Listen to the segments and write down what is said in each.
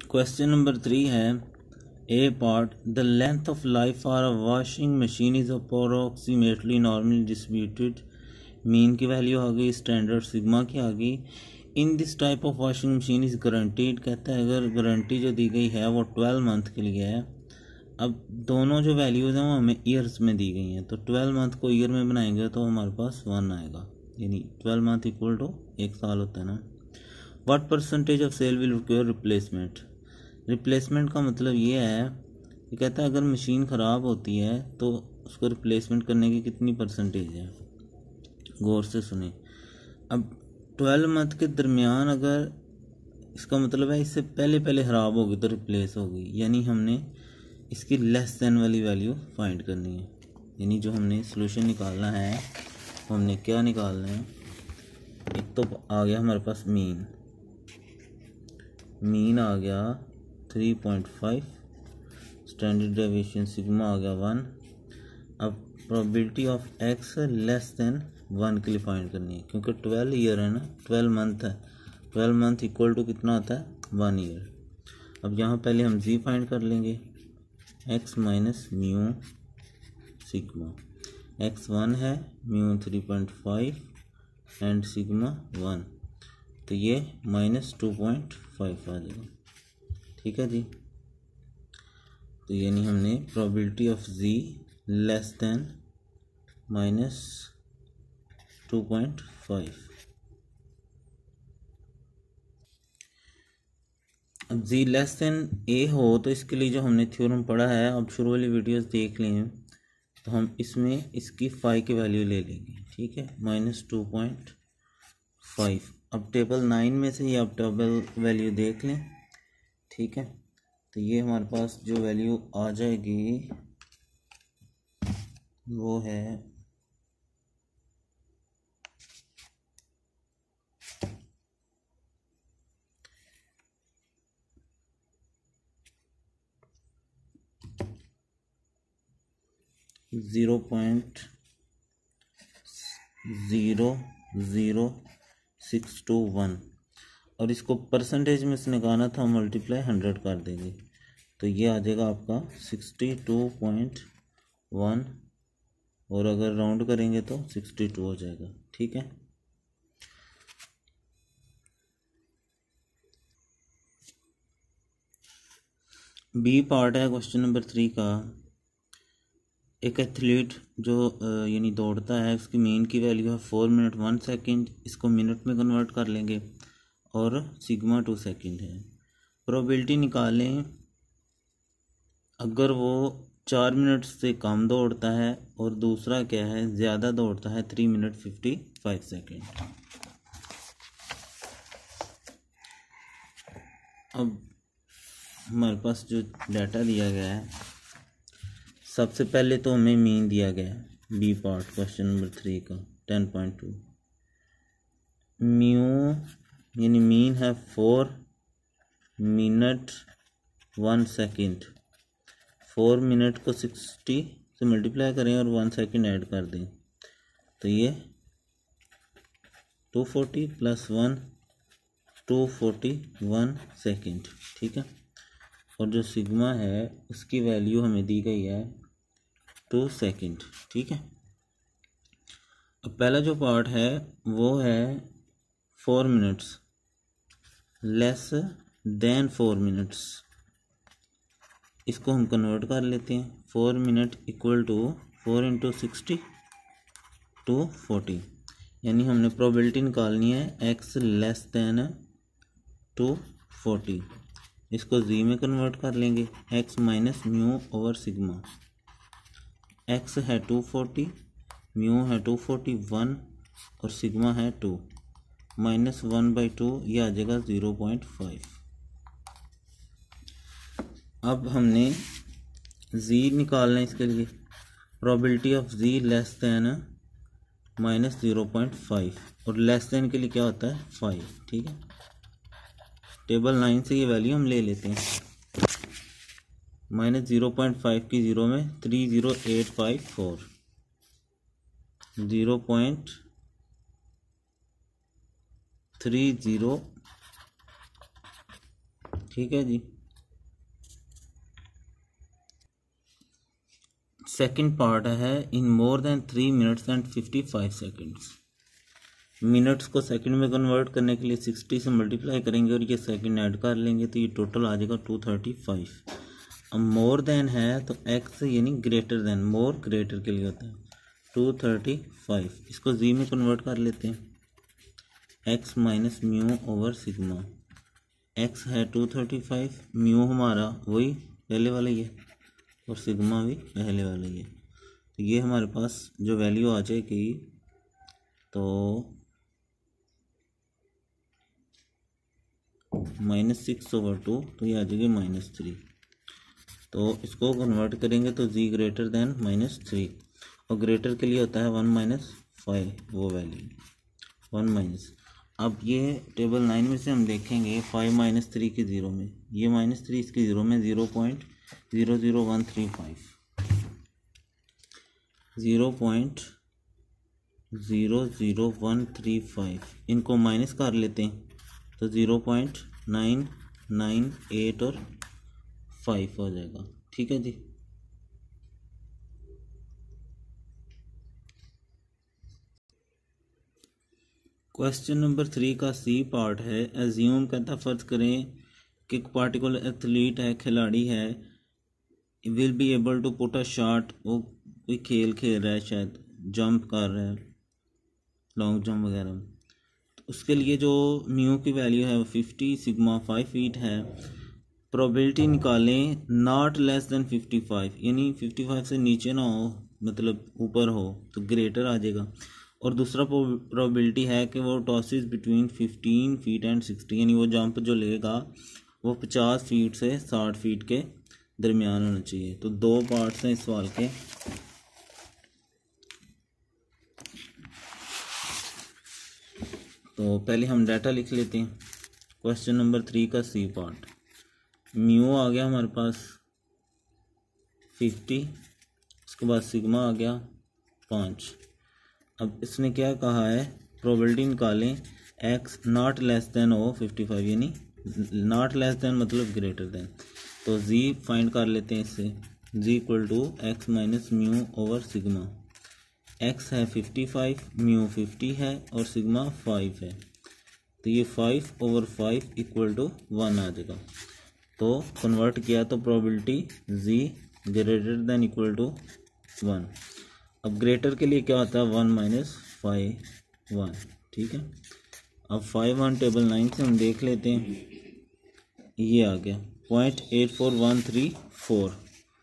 Question number 3 है A part the length of life for a washing machine is approximately normally distributed. Mean की value आ गई, standard sigma की आ गई। In this type of washing machine is guaranteed, कहता है अगर गारंटी जो दी गई है वो 12 मंथ के लिए है। अब दोनों जो वैल्यूज़ हैं वो हमें ईयर्स में दी गई हैं, तो 12 मंथ को ईयर में बनाएंगे तो हमारे पास 1 आएगा, यानी 12 मंथ इक्वल टू 1 साल होता है ना। What percentage of sale will require replacement. Replacement का मतलब ये है कि कहता है अगर मशीन ख़राब होती है तो उसको रिप्लेसमेंट करने की कितनी परसेंटेज है। गौर से सुने। अब 12 मंथ के दरमियान अगर इसका मतलब है इससे पहले पहले ख़राब होगी तो रिप्लेस होगी, यानी हमने इसकी लेस देन वाली वैल्यू फाइंड करनी है। यानी जो हमने सॉल्यूशन निकालना है तो हमने क्या निकालना है, एक तो आ गया हमारे पास मीन आ गया 3.5, स्टैंडर्ड डेविएशन सिग्मा आ गया 1। अब probability of X less than 1 के लिए फाइंड करनी है, क्योंकि 12 ईयर है ना, 12 मंथ है। 12 मंथ इक्वल टू कितना होता है 1 ईयर। अब यहाँ पहले हम जी फाइंड कर लेंगे, X minus mu sigma. X 1 है, म्यू 3.5 एंड सिग्मा 1, तो ये -2.5 आ जाएगा। ठीक है जी। तो यानी हमने probability of Z less than -2.5। अब जी लेस देन ए हो तो इसके लिए जो हमने थ्योरम पढ़ा है, अब शुरू वाली वीडियोस देख लें, तो हम इसमें इसकी फाई की वैल्यू ले लेंगे। ठीक है, -2.5। अब टेबल 9 में से ये आप टेबल वैल्यू देख लें। ठीक है, तो ये हमारे पास जो वैल्यू आ जाएगी वो है 0.00621 और इसको परसेंटेज में से निकालना था, मल्टीप्लाई 100 कर देंगे तो ये आ जाएगा आपका 62.1 और अगर राउंड करेंगे तो 62 हो जाएगा। ठीक है, बी पार्ट है क्वेश्चन नंबर 3 का। एक एथलीट जो यानी दौड़ता है, उसकी मीन की वैल्यू है 4 मिनट 1 सेकेंड। इसको मिनट में कन्वर्ट कर लेंगे और सिग्मा 2 सेकेंड है। प्रोबेबिलिटी निकालें अगर वो 4 मिनट से कम दौड़ता है और दूसरा क्या है ज़्यादा दौड़ता है 3 मिनट 55 सेकेंड। अब हमारे पास जो डाटा दिया गया है, सबसे पहले तो हमें मीन दिया गया है बी पार्ट क्वेश्चन नंबर 3 का 10.2। म्यू यानी मीन है 4 मिनट 1 सेकेंड। 4 मिनट को 60 से मल्टीप्लाई करें और 1 सेकेंड ऐड कर दें तो ये 240 + 1 241 सेकेंड। ठीक है, और जो सिग्मा है उसकी वैल्यू हमें दी गई है 2 सेकेंड। ठीक है, अब पहला जो पार्ट है वो है 4 मिनट्स लेस देन 4 मिनट्स। इसको हम कन्वर्ट कर लेते हैं। 4 मिनट इक्वल टू 4 × 60 240, यानी हमने प्रोबेबिलिटी निकालनी है एक्स लेस देन 240। इसको जी में कन्वर्ट कर लेंगे, X minus mu over sigma. X है 240, म्यू है 241 और सिग्मा है 2, -1/2 ये आ जाएगा 0.5। अब हमने जी निकालना है इसके लिए। Probability of Z less than -0.5 और लेस देन के लिए क्या होता है 5। ठीक है, टेबल 9 से ये वैल्यू हम ले लेते हैं। -0.5 की 0 में 30854 0.30। ठीक है जी, सेकंड पार्ट है in more than 3 minutes and 55 seconds. Minutes को सेकंड में कन्वर्ट करने के लिए 60 से मल्टीप्लाई करेंगे और ये सेकंड ऐड कर लेंगे तो ये टोटल आ जाएगा 235। अब मोर देन है तो एक्स यानी ग्रेटर देन, मोर ग्रेटर के लिए होता है 235। इसको जी में कन्वर्ट कर लेते हैं, X minus mu over sigma. X है 235, म्यू हमारा वही पहले वाला ही है और सिग्मा भी पहले वाला ही है। तो ये हमारे पास जो वैल्यू आ जाएगी तो -6/2, तो ये आ जाएगी -3। तो इसको कन्वर्ट करेंगे तो z ग्रेटर देन -3 और ग्रेटर के लिए होता है 1 - 5, वो वैल्यू 1 - अब ये टेबल 9 में से हम देखेंगे 5 - 3 की 0 में, ये -3 इसकी 0 में 0.00135, 0.00135 इनको माइनस कर लेते हैं तो 0.998 और 5 हो जाएगा। ठीक है जी। क्वेश्चन नंबर 3 का सी पार्ट है। एज्यूम कहता फर्ज करें कि एक पार्टिकुलर एथलीट है, खिलाड़ी है, will be able to put a shot, वो कोई खेल खेल रहा है, शायद जंप कर रहा है, लॉन्ग जंप वगैरह, तो उसके लिए जो म्यू की वैल्यू है वो 50, सिग्मा 5 फीट है। प्रोबेबिलिटी निकालें नॉट लेस देन 55, यानी 55 से नीचे ना हो, मतलब ऊपर हो तो ग्रेटर आ जाएगा। और दूसरा प्रोबेबिलिटी है कि वो टॉसिस बिटवीन 15 फीट एंड 60, यानी वो जंप जो लेगा वो 50 फीट से 60 फीट के दरमियान होना चाहिए। तो दो पार्ट्स हैं इस सवाल के। तो पहले हम डाटा लिख लेते हैं। क्वेश्चन नंबर 3 का सी पार्ट, म्यू आ गया हमारे पास 50, उसके बाद सिग्मा आ गया 5। अब इसने क्या कहा है, प्रोबेबिलिटी निकालें X not less than O 55, यानी नॉट लेस देन मतलब ग्रेटर देन। तो जी फाइंड कर लेते हैं इससे, Z equal to X minus mu over sigma. X है 55, म्यू 50 है और सिग्मा 5 है, तो ये 5/5 इक्वल टू 1 आ जाएगा। तो कन्वर्ट किया तो probability Z greater than equal to 1। अब ग्रेटर के लिए क्या होता है 1 - 5 1। ठीक है, अब 5 1 टेबल 9 से हम देख लेते हैं, ये आ गया 0.84134,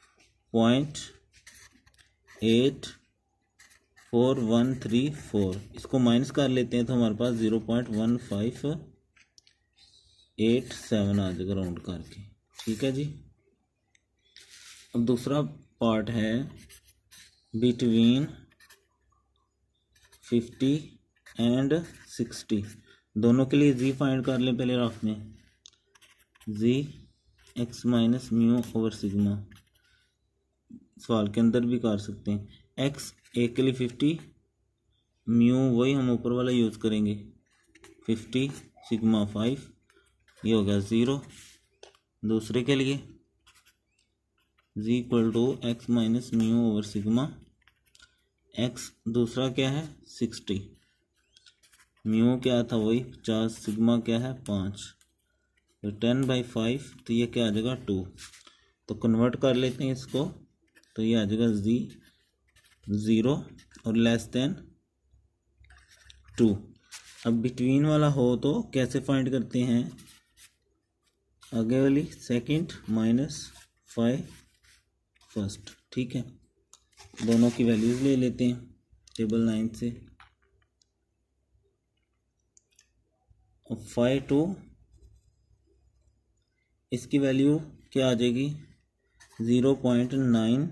0.84134। इसको माइनस कर लेते हैं तो हमारे पास 0.1587 आ जाएगा राउंड करके। ठीक है जी। अब दूसरा पार्ट है बिटवीन 50 एंड 60, दोनों के लिए जी फाइंड कर लें पहले रफ में, Z X minus mu over sigma, सवाल के अंदर भी कर सकते हैं। एक्स एक के लिए 50, म्यू वही हम ऊपर वाला यूज़ करेंगे 50, सिग्मा 5, ये हो गया 0। दूसरे के लिए Z equal to X minus mu over sigma, X दूसरा क्या है 60, म्यू क्या था वही 50, सिग्मा क्या है 5, तो 10/5, तो ये क्या आ जाएगा 2। तो कन्वर्ट कर लेते हैं इसको, तो ये आ जाएगा जी 0 और लेस देन 2। अब बिटवीन वाला हो तो कैसे फाइंड करते हैं, आगे वाली सेकंड -5 फर्स्ट। ठीक है, दोनों की वैल्यूज ले लेते हैं टेबल 9 से। और 5 2, इसकी वैल्यू क्या आ जाएगी 0.9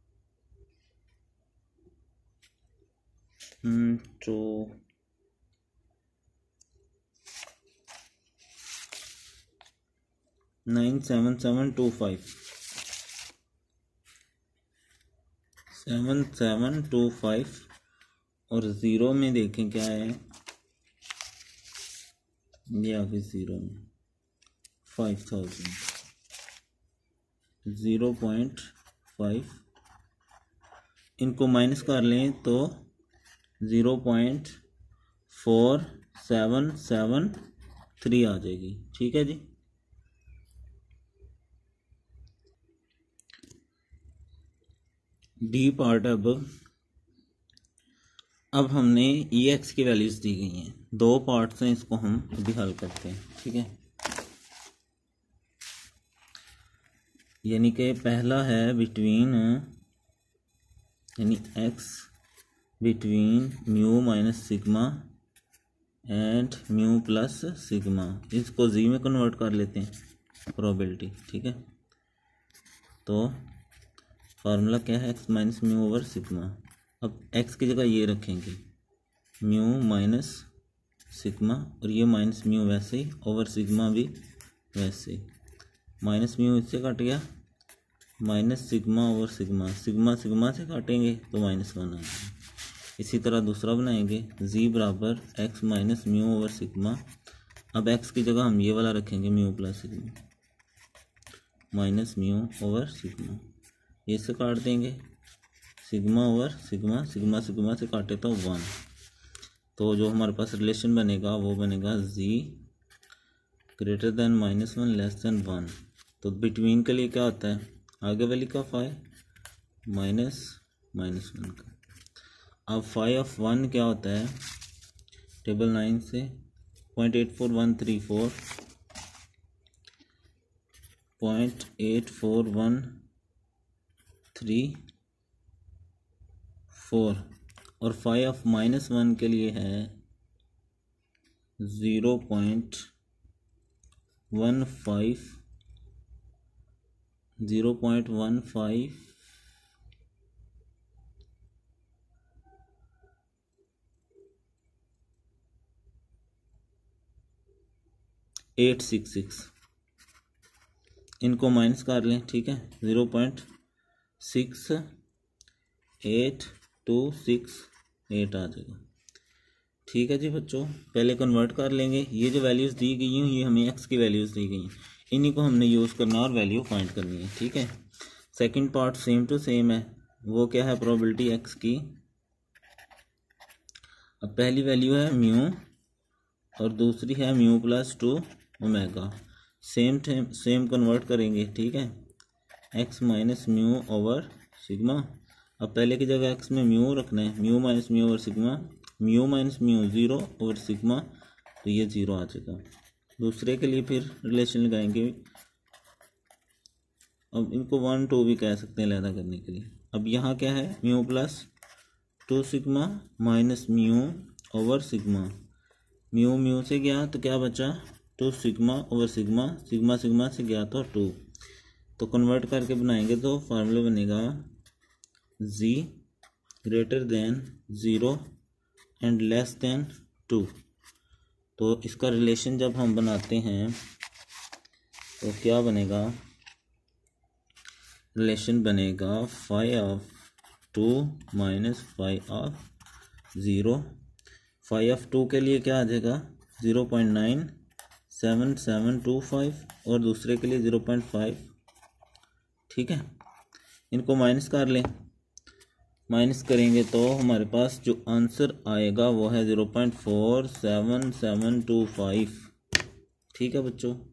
तो 7725 और 0 में देखें क्या है, ये आ गई 0 में 5000, 0.5 इनको माइनस कर लें तो 0.4773 आ जाएगी। ठीक है जी। डी पार्ट अब हमने ई एक्स की वैल्यूज दी गई हैं, दो पार्ट्स हैं, इसको हम अभी हल करते हैं। ठीक है, यानी कि पहला है बिटवीन, यानी X between mu minus sigma and mu plus sigma, इसको जी में कन्वर्ट कर लेते हैं प्रोबेबिलिटी। ठीक है, तो फार्मूला क्या है, x minus mu over sigma. अब एक्स की जगह ये रखेंगे म्यू माइनस सिग्मा, और ये माइनस म्यू वैसे ही ओवर सिग्मा भी वैसे ही, माइनस म्यू इससे कट गया, minus sigma over sigma, sigma sigma से काटेंगे तो -1 आ जाएगा। इसी तरह दूसरा बनाएंगे जी बराबर x minus mu over sigma. अब एक्स की जगह हम ये वाला रखेंगे mu plus sigma, minus mu over sigma, ये से काट देंगे, sigma over sigma, sigma sigma से काटे तो 1, तो जो हमारे पास रिलेशन बनेगा वो बनेगा Z greater than -1 less than 1। तो बिटवीन के लिए क्या होता है, आगे वाली का फाई माइनस -1 का। अब फाई ऑफ 1 क्या होता है, टेबल 9 से 0.84134, 0.84134, और फाई ऑफ -1 के लिए है 0.15 0.866, इनको माइनस कर लें। ठीक है, 0.68268 आ जाएगा। ठीक है जी बच्चों, पहले कन्वर्ट कर लेंगे, ये जो वैल्यूज़ दी गई हैं ये हमें एक्स की वैल्यूज़ दी गई हैं, इन्हीं को हमने यूज़ करना और वैल्यू फाइंड करनी है। ठीक है, second part same to same है, वो क्या है, प्रोबेबिलिटी एक्स की। अब पहली वैल्यू है म्यू और दूसरी है mu plus 2 omega, same convert करेंगे। ठीक है, x minus mu over sigma. अब पहले की जगह एक्स में म्यू रखना है, mu minus mu over sigma, mu minus mu 0 over sigma, तो ये 0 आ जाएगा। दूसरे के लिए फिर रिलेशन लगाएंगे, अब इनको 1 2 भी कह सकते हैं अलहदा करने के लिए। अब यहाँ क्या है, mu plus 2 sigma minus mu over sigma, mu mu से गया तो क्या बचा, 2 sigma over sigma, sigma sigma से गया तो 2, तो कन्वर्ट करके बनाएंगे तो फार्मूला बनेगा Z greater than 0 and less than 2। तो इसका रिलेशन जब हम बनाते हैं तो क्या बनेगा, रिलेशन बनेगा phi of 2 minus phi of 0। Phi of 2 के लिए क्या आ जाएगा, 0.97725, और दूसरे के लिए 0.5। ठीक है, इनको माइनस कर लें, माइनस करेंगे तो हमारे पास जो आंसर आएगा वो है 0.47725। ठीक है बच्चों।